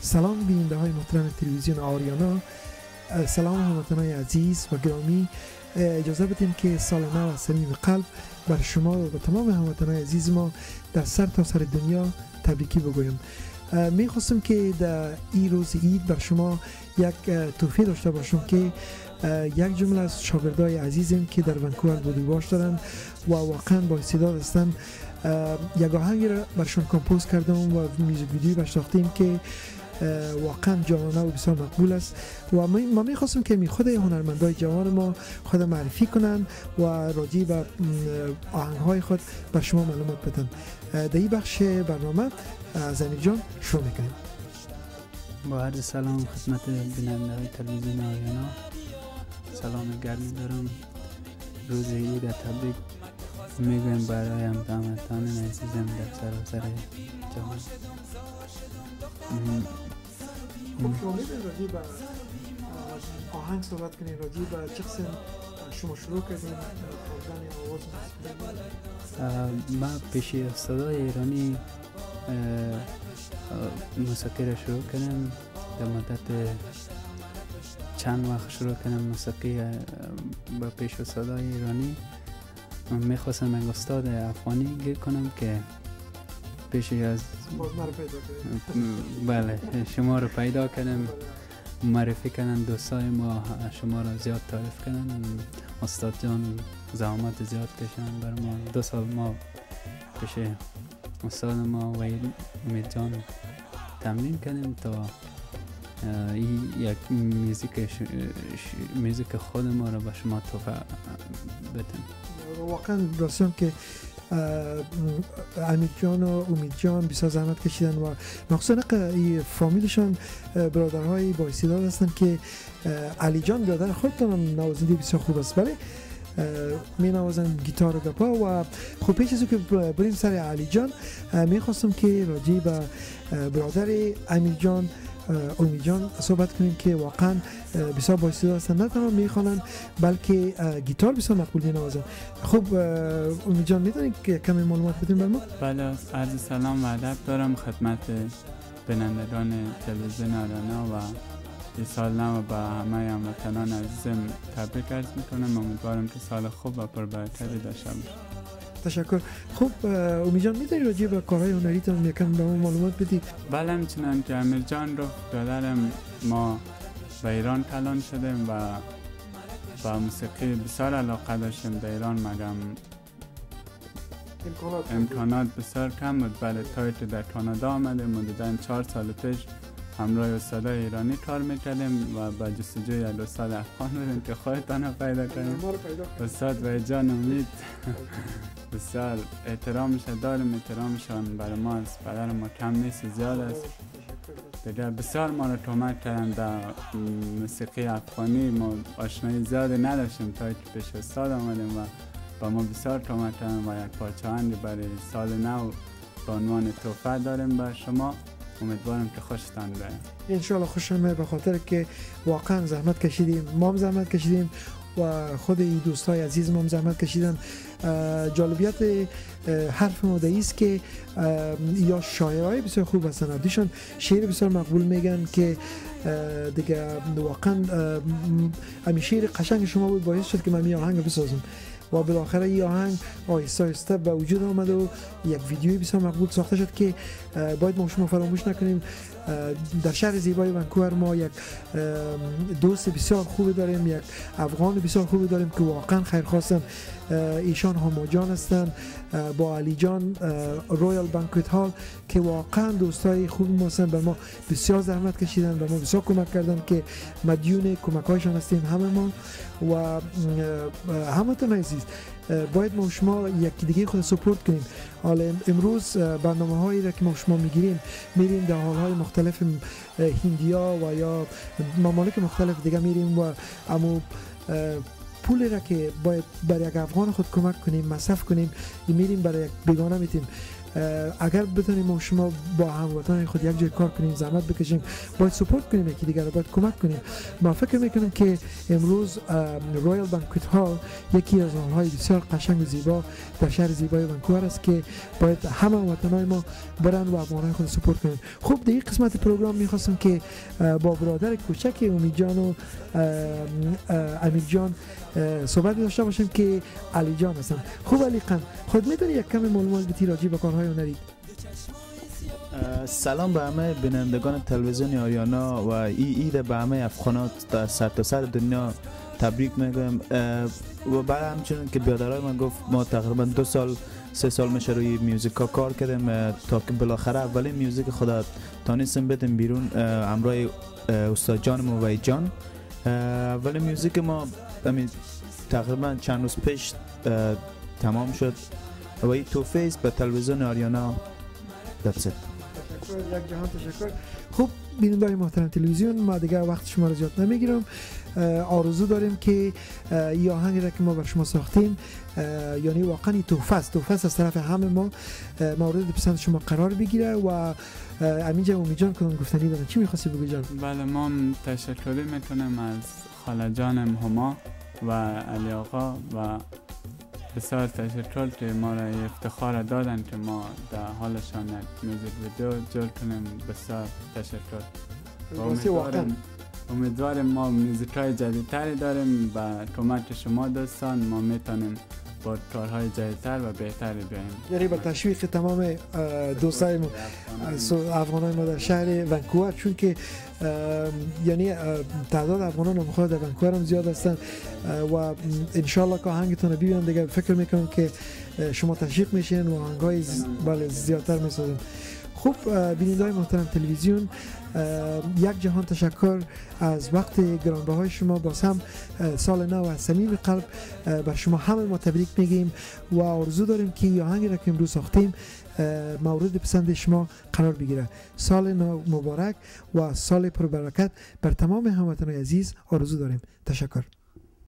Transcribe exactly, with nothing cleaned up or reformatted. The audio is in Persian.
سلام بیننده های محترم تلویزیون آریانا، سلام هموطنان عزیز و گرامی. اجازه بدین که سال نو از صمیم قلب بر شما و به تمام هموطنان عزیز ما در سر تا سر دنیا تبریکی بگویم. می خواستم که در این روز عید بر شما یک تحفه داشته باشم که یک جمله از شاگردای عزیزم که در ونکوور بودیواش دارن و واقعا با استعداد هستن، یک آهنگی را برشون کمپوز کردم و میوزیک ویدیو بهش ساختیم که واقعا جوانه و بسیار مقبول است و ما میخواستم که می خود هنرمندای جوان ما خود معرفی کنن و راجع به آهنگهای خود بر شما معلومات بدن. در این بخش برنامه از امیر جان شروع میکنیم. با عرض سلام خدمت بیننده های تلویزیون آریانا، سلام گرمی دارم. روز عید تبریک میگویم برای هموطنان عزیزم در سراسر جهان. خب شما میدونید راجع به آهنگ صحبت کنید، راجع به چه قسم شما شروع کردین خوندن آواز موسیقی؟ من پیش استادای ایرانی موسیقی را شروع کردم. در مدت چند وقت شروع کردم موسیقی با پیش استادای ایرانی. میخواستم من استاد افغانی گیر کنم که پیش از باز ما رو پیدا کردیم. بله شما رو پیدا کردم، معرفی کردن دوستای ما، شما رو زیاد تعریف کردن. استاد جان زحمت زیاد کشیدن بر ما. دو سال ما پیش استاد ما و امید جان تمرین کردیم تا این یک موزیک موزیک خود ما رو به شما توفیق بدیم. واقعا راستم که امید جان و امید جان بسیار زحمت کشیدن و مخصوصا فامیلشان برادرهای با استعداد هستن که علی جان برادر خودتون هم نوازنده بسیار خوب است. بله می نوازن گیتار و گپا. و خب پیش از که بریم سر علی جان، می خواستم که راجع به برادر امید جان امید جان صحبت کنیم که واقعا بسیار با استعداد هستن، نه تنها میخوانند بلکه گیتار بسیار مقبول مینوازن. خب امید جان میتونید که کمی معلومات بدین بر ما؟ بله، عرض سلام و ادب دارم خدمت بینندگان تلویزیون آریانا و این سال نو به همه هموطنان عزیزم تبریک عرض میکنم. امیدوارم که سال خوب و پربرکتی داشته باشیم. تشکر. خب امید جان میتونی راجع به کارهای هنریتون یکم به ما معلومات بدید؟ بله، همچنان که امیر جان رو برادرم ما به ایران کلان شدیم و با موسیقی بسیار علاقه داشتیم در ایران، مگم امکانات امکانات بسیار کم بود. بله تا که در کانادا آمدیم، حدوداً چهار سال پیش همراه استادای ایرانی کار میکردیم و با جستجوی یک استاد افغان بودیم که خودتان رو پیدا کردیم. استاد و جان امید بسیار احترامش داریم، احترامشان برای ما از پدر ما کم نیست، زیاد است. دیگر بسیار ما رو کمک کردن در موسیقی افغانی. ما آشنایی زیادی نداشتیم تا که پیش استاد آمدیم و با ما بسیار کمک کردن و یک پارچه آهنگ برای سال نو به عنوان تحفه داریم به شما. امیدوارم که خوشتان بیاید. انشالله خوشم، به خاطر که واقعا زحمت کشیدیم، ما هم زحمت کشیدیم و خود این دوستای عزیز ما هم زحمت کشیدن. جالبیت حرف ما است که یا شاعرای بسیار خوب هستن، ادیشان شعر بسیار مقبول میگن که دیگه واقعا همین شعر قشنگ شما بود باعث شد که من این آهنگ بسازم و بالاخره این آهنگ آهسته آهسته به وجود آمد و یک ویدیوی بسیار مقبول ساخته شد که باید ما شما فراموش نکنیم. در شهر زیبای ونکوور ما یک دوست بسیار خوبی داریم، یک افغان بسیار خوبی داریم که واقعا خیرخواستن. ایشان هما جان هستن با علی جان رویال بانکوت هال که واقعا دوستای خوبی ما هستن. به ما بسیار زحمت کشیدن، به ما بسیار کمک کردن که مدیون کمک‌هایشان هستیم همه ما و همتون عزیز. باید ما شما یکی دیگه خود سپورت کنیم. حالا امروز برنامه هایی را که ما شما میگیریم، میریم در حال های مختلف هندیا و یا ممالک مختلف دیگه میریم و اما پولی را که باید برای یک افغان خود کمک کنیم مصرف کنیم میریم برای یک بیگانه میتیم. اگر بتونیم ما شما با هموطنان خود یک جای کار کنیم، زحمت بکشیم، باید سپورت کنیم یکی دیگر رو، باید کمک کنیم. ما فکر میکنم که امروز رویال بانکوت هال یکی از هال های بسیار قشنگ و زیبا در شهر زیبای ونکوور است که باید همه هموطنان ما برن و افغانان خود سپورت کنن. خب در این قسمت پروگرام میخواستم که با برادر کوچک امید جان و امید جان صحبت داشته باشم که علی جان هستن. خوب علی قم، خود میتونی یک کم معلومات بتی راجع به کارهای هنری؟ سلام به همه بینندگان تلویزیون آریانا و ای اید به همه افغانات در سرتاسر دنیا تبریک میگم. و بعد همچنین که بیادرای من گفت ما تقریبا دو سال سه سال میشه روی میوزیک ها کار کردیم تا که بالاخره اولین میوزیک خدا تانستیم بدیم بیرون همراه استاد جان موی جان. اولین میوزیک ما همین تقریبا چند روز پیش تمام شد و این توفیق است به تلویزیون آریانا. That's it. تشکر، یک جهان تشکر. خوب بینندگان محترم تلویزیون، ما دیگه وقت شما رو زیاد نمیگیرم. آرزو داریم که این آهنگی را که ما بر شما ساختیم یعنی واقعا تحفه است، تحفه است از طرف همه ما، مورد پسند شما قرار بگیره. و امین جان امید جان کدوم گفتنی دارن؟ چی می‌خواستی بگی جان؟ بله، ما تشکر میکنم از خاله جانم هما و علی آقا و بسیار تشکر که ما را افتخار دادن که ما در حالشان یک میوزیک ویدیو جور کنیم. بسیار تشکر. امیدوارم امیدوارم ما میوزیک‌های جدیدتری داریم با کمک شما دوستان ما میتونیم با کارهای جدیدتر و بهتری بیاییم. یعنی با تشویق تمام دوستای ما افغانای ما در شهر ونکوور، چون که یعنی تعداد افغانان هم خود در ونکوور هم زیاد هستن و ان شاء الله که آهنگتون رو ببینن دیگه فکر میکنم که شما تشویق میشین و آهنگای بله زیادتر میسازن. خوب بینندگان محترم تلویزیون، یک جهان تشکر از وقت گرانبهای شما. باز هم سال نو از صمیم قلب بر شما همه ما تبریک میگیم و آرزو داریم که آهنگی را که امروز ساختیم مورد پسند شما قرار بگیره. سال نو مبارک و سال پربرکت بر تمام هموطنان عزیز آرزو داریم. تشکر.